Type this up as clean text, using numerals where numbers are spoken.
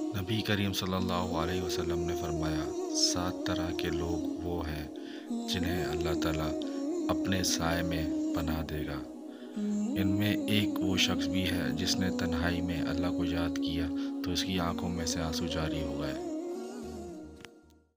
नबी करीम सल्लल्लाहु अलैहि वसल्लम ने फरमाया, 7 तरह के लोग वो हैं जिन्हें अल्लाह ताला अपने साए में पनाह देगा। इनमें एक वो शख्स भी है जिसने तन्हाई में अल्लाह को याद किया तो इसकी आंखों में से आंसू जारी हो गए।